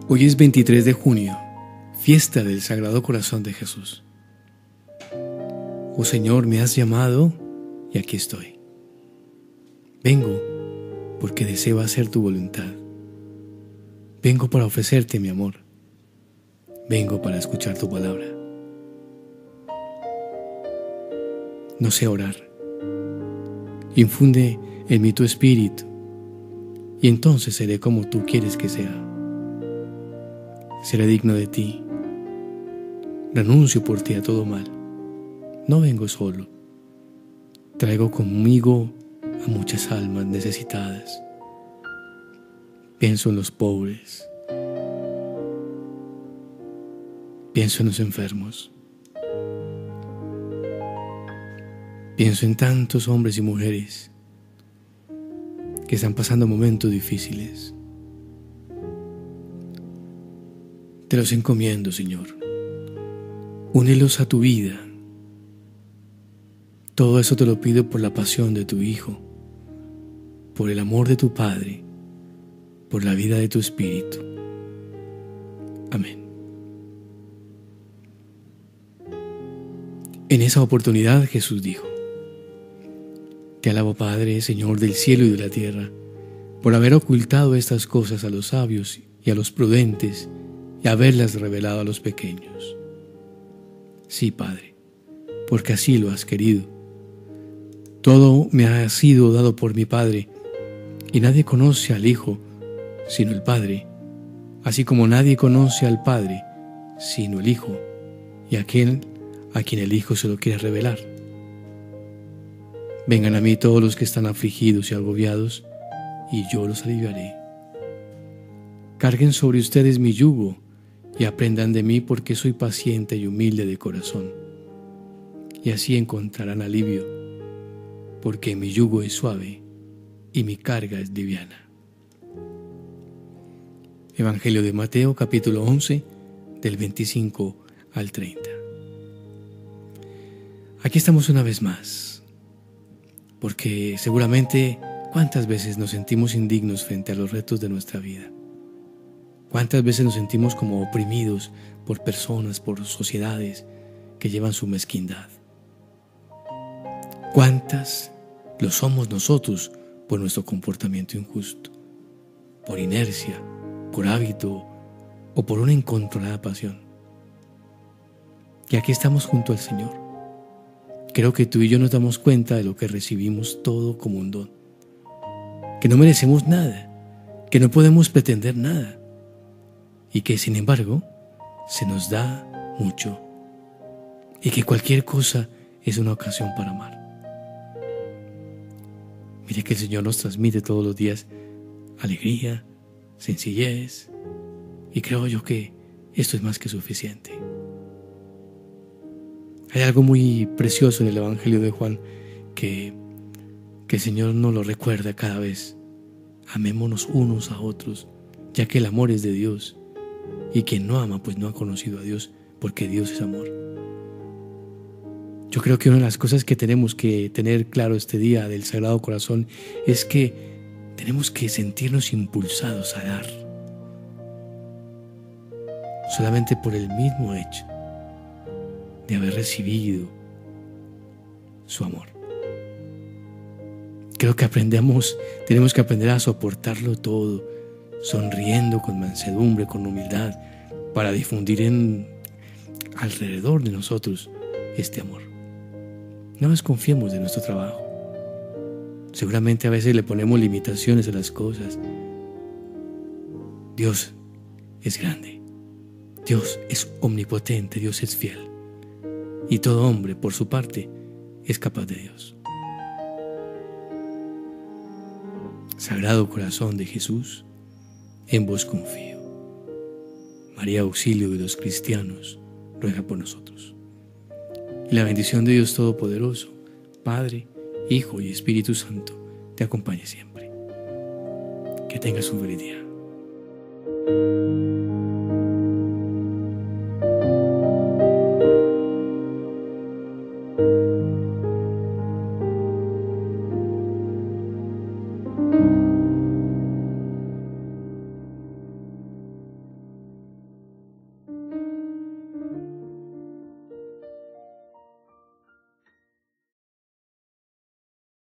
Hoy es 23 de junio, fiesta del Sagrado Corazón de Jesús. Oh Señor, me has llamado y aquí estoy. Vengo porque deseo hacer tu voluntad. Vengo para ofrecerte mi amor. Vengo para escuchar tu palabra. No sé orar. Infunde en mí tu espíritu y entonces seré como tú quieres que sea. Seré digno de ti. Renuncio por ti a todo mal. No vengo solo. Traigo conmigo a muchas almas necesitadas. Pienso en los pobres. Pienso en los enfermos. Pienso en tantos hombres y mujeres que están pasando momentos difíciles. Te los encomiendo, Señor. Únelos a tu vida. Todo eso te lo pido por la pasión de tu Hijo, por el amor de tu Padre, por la vida de tu Espíritu. Amén. En esa oportunidad Jesús dijo: Te alabo, Padre, Señor del cielo y de la tierra, por haber ocultado estas cosas a los sabios y a los prudentes y haberlas revelado a los pequeños. Sí, Padre, porque así lo has querido. Todo me ha sido dado por mi Padre, y nadie conoce al Hijo sino el Padre, así como nadie conoce al Padre sino el Hijo, y aquel a quien el Hijo se lo quiere revelar. Vengan a mí todos los que están afligidos y agobiados, y yo los aliviaré. Carguen sobre ustedes mi yugo, y aprendan de mí porque soy paciente y humilde de corazón, y así encontrarán alivio, porque mi yugo es suave y mi carga es liviana. Evangelio de Mateo, capítulo 11, del 25 al 30. Aquí estamos una vez más, porque seguramente cuántas veces nos sentimos indignos frente a los retos de nuestra vida. ¿Cuántas veces nos sentimos como oprimidos por personas, por sociedades que llevan su mezquindad? ¿Cuántas lo somos nosotros por nuestro comportamiento injusto, por inercia, por hábito o por una incontrolada pasión? Y aquí estamos junto al Señor. Creo que tú y yo nos damos cuenta de lo que recibimos todo como un don, que no merecemos nada, que no podemos pretender nada, y que sin embargo se nos da mucho, y que cualquier cosa es una ocasión para amar. Mire que el Señor nos transmite todos los días alegría, sencillez, y creo yo que esto es más que suficiente. Hay algo muy precioso en el Evangelio de Juan que el Señor nos lo recuerda cada vez. Amémonos unos a otros, ya que el amor es de Dios. Y quien no ama, pues no ha conocido a Dios, porque Dios es amor. Yo creo que una de las cosas que tenemos que tener claro este día del Sagrado Corazón es que tenemos que sentirnos impulsados a dar. Solamente por el mismo hecho de haber recibido su amor. Creo que tenemos que aprender a soportarlo todo, sonriendo con mansedumbre, con humildad, para difundir alrededor de nosotros este amor. No desconfiemos de nuestro trabajo. Seguramente a veces le ponemos limitaciones a las cosas. Dios es grande, Dios es omnipotente, Dios es fiel, y todo hombre, por su parte, es capaz de Dios. Sagrado Corazón de Jesús, en vos confío. María, auxilio de los cristianos, ruega por nosotros. Y la bendición de Dios Todopoderoso, Padre, Hijo y Espíritu Santo, te acompañe siempre. Que tengas un feliz día.